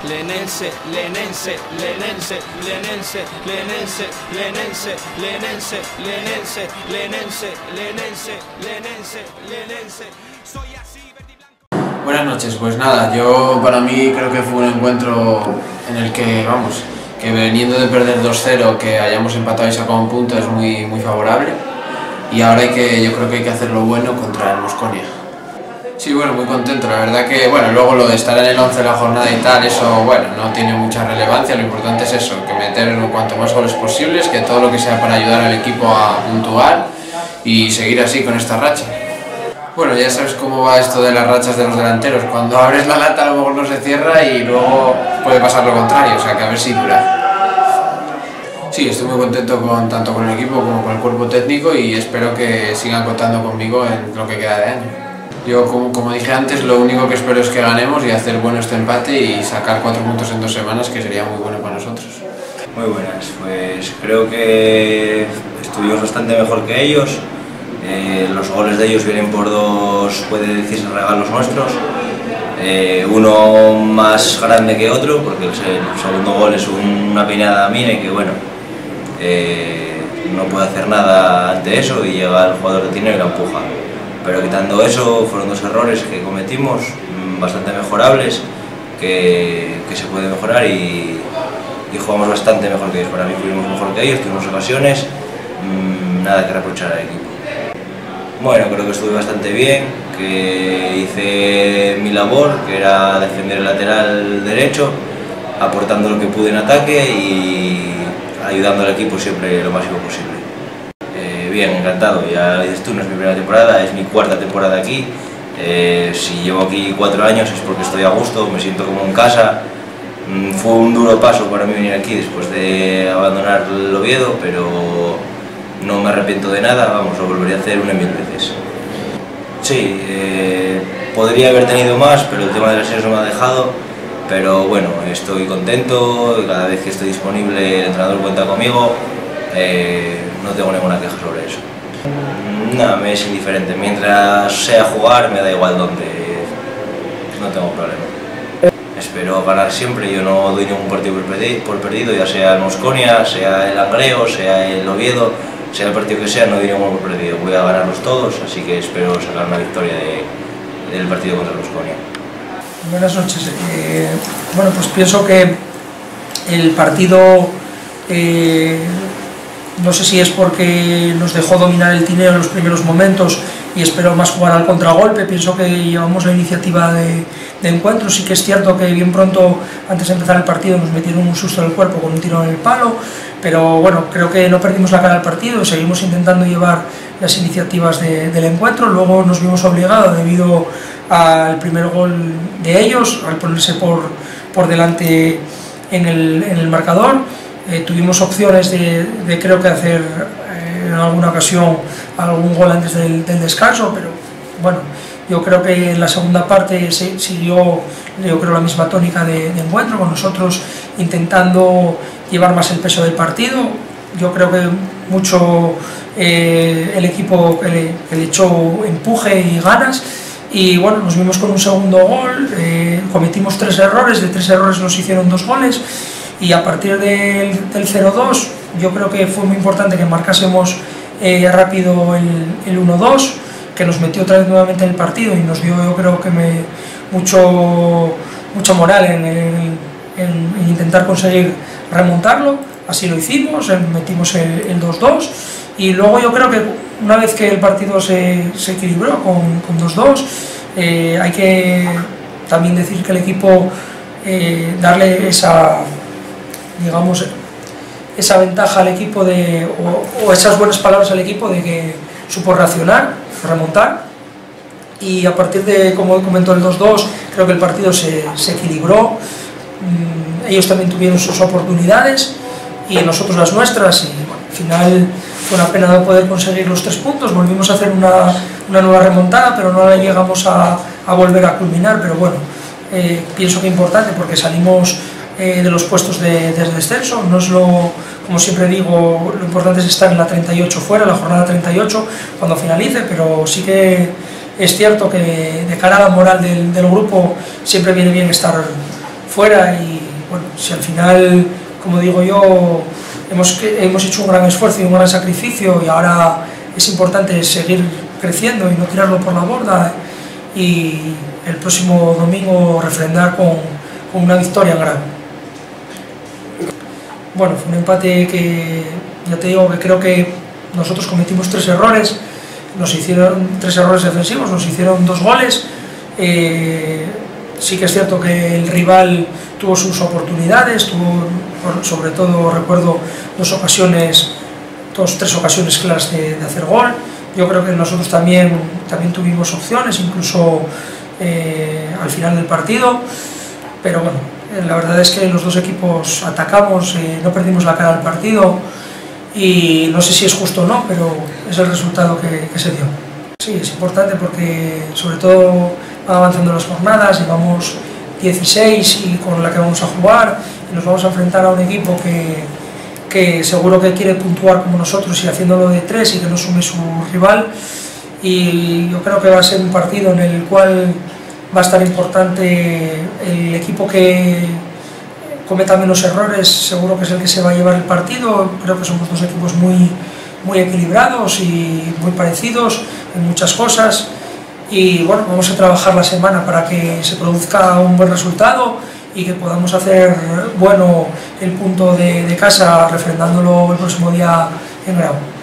Lenense, Lenense, Lenense, Lenense, Lenense, Lenense, Lenense, Lenense, Lenense, Lenense, Lenense, Lenense. Soy así, verde y blanco. Buenas noches, pues nada, yo para mí creo que fue un encuentro en el que, vamos, que veniendo de perder 2-0, que hayamos empatado y sacado un punto es muy favorable, y ahora yo creo que hay que hacer lo bueno contra el Mosconia. Sí, bueno, muy contento, la verdad que, bueno, luego lo de estar en el 11 de la jornada y tal, eso, bueno, no tiene mucha relevancia, lo importante es eso, que meter cuanto más goles posibles, que todo lo que sea para ayudar al equipo a puntuar y seguir así con esta racha. Bueno, ya sabes cómo va esto de las rachas de los delanteros, cuando abres la lata a lo mejor no se cierra y luego puede pasar lo contrario, o sea que a ver si dura. Sí, estoy muy contento tanto con el equipo como con el cuerpo técnico y espero que sigan contando conmigo en lo que queda de año. Yo, como dije antes, lo único que espero es que ganemos y hacer bueno este empate y sacar 4 puntos en 2 semanas, que sería muy bueno para nosotros. Muy buenas, pues creo que estuvimos bastante mejor que ellos. Los goles de ellos vienen por 2, puede decirse, regalos nuestros. Uno más grande que otro, porque el segundo gol es una peinada a Mine que, bueno, no puede hacer nada ante eso y llega el jugador de Tineo y la empuja. Pero quitando eso, fueron 2 errores que cometimos, bastante mejorables, que se puede mejorar y jugamos bastante mejor que ellos. Para mí fuimos mejor que ellos, tuvimos ocasiones, nada que reprochar al equipo. Bueno, creo que estuve bastante bien, que hice mi labor, que era defender el lateral derecho, aportando lo que pude en ataque y ayudando al equipo siempre lo máximo posible. Bien, encantado, ya dices tú, no es mi primera temporada, es mi 4ª temporada aquí. Si llevo aquí 4 años es porque estoy a gusto, me siento como en casa. Fue un duro paso para mí venir aquí después de abandonar el Oviedo, pero no me arrepiento de nada, vamos, lo volvería a hacer 1000 veces. Sí, podría haber tenido más, pero el tema de lesiones no me ha dejado, pero bueno, estoy contento, cada vez que estoy disponible el entrenador cuenta conmigo, no tengo ninguna queja sobre eso. Nada, me es indiferente, mientras sea jugar me da igual dónde, no tengo problema. Espero ganar siempre, yo no doy ningún partido por perdido, ya sea el Mosconia, sea el Langreo, sea el Oviedo, sea el partido que sea, no doy ningún por perdido, voy a ganarlos todos, así que espero sacar una victoria del partido contra el Mosconia. Buenas noches, bueno, pues pienso que el partido, no sé si es porque nos dejó dominar el Tineo en los primeros momentos y esperó más jugar al contragolpe, pienso que llevamos la iniciativa de encuentro. Sí que es cierto que bien pronto, antes de empezar el partido, nos metieron un susto en el cuerpo con un tiro en el palo, pero bueno, creo que no perdimos la cara al partido, seguimos intentando llevar las iniciativas del encuentro. Luego nos vimos obligados, debido al primer gol de ellos, al ponerse por delante en el marcador. Tuvimos opciones de creo que hacer en alguna ocasión algún gol antes del descanso, pero bueno, yo creo que en la segunda parte siguió, yo creo, la misma tónica de encuentro, con nosotros intentando llevar más el peso del partido. Yo creo que mucho el equipo que le echó empuje y ganas, y bueno, nos vimos con un segundo gol, cometimos 3 errores, de 3 errores nos hicieron 2 goles, y a partir del 0-2 yo creo que fue muy importante que marcásemos rápido el 1-2, que nos metió otra vez nuevamente en el partido y nos dio, yo creo que mucha moral en intentar conseguir remontarlo. Así lo hicimos, metimos el 2-2 y luego yo creo que una vez que el partido se equilibró con 2-2, hay que también decir que el equipo, darle esa, digamos, esa ventaja al equipo o esas buenas palabras al equipo de que supo reaccionar, remontar, y a partir de, como comentó, el 2-2, creo que el partido se equilibró. Ellos también tuvieron sus oportunidades y nosotros las nuestras, y bueno, al final fue una pena no poder conseguir los 3 puntos. Volvimos a hacer una nueva remontada, pero no la llegamos a volver a culminar, pero bueno, pienso que importante, porque salimos de los puestos de descenso. No es como siempre digo, lo importante es estar en la 38 fuera, la jornada 38, cuando finalice, pero sí que es cierto que de cara a la moral del grupo siempre viene bien estar fuera y bueno, si al final, como digo yo, hemos hecho un gran esfuerzo y un gran sacrificio y ahora es importante seguir creciendo y no tirarlo por la borda y el próximo domingo refrendar con una victoria en grado. Bueno, fue un empate que, ya te digo, que creo que nosotros cometimos 3 errores, nos hicieron 3 errores defensivos, nos hicieron 2 goles. Sí que es cierto que el rival tuvo sus oportunidades, sobre todo recuerdo 3 ocasiones claras de hacer gol. Yo creo que nosotros también tuvimos opciones, incluso al final del partido, pero bueno, la verdad es que los 2 equipos atacamos, no perdimos la cara al partido y no sé si es justo o no, pero es el resultado que se dio. Sí, es importante porque sobre todo van avanzando las jornadas, llevamos 16 y con la que vamos a jugar y nos vamos a enfrentar a un equipo que seguro que quiere puntuar como nosotros y haciéndolo de 3 y que no sume su rival, y yo creo que va a ser un partido en el cual va a estar importante el equipo que cometa menos errores, seguro que es el que se va a llevar el partido. Creo que somos 2 equipos muy equilibrados y muy parecidos en muchas cosas y bueno, vamos a trabajar la semana para que se produzca un buen resultado y que podamos hacer bueno el punto de casa refrendándolo el próximo día en Grau.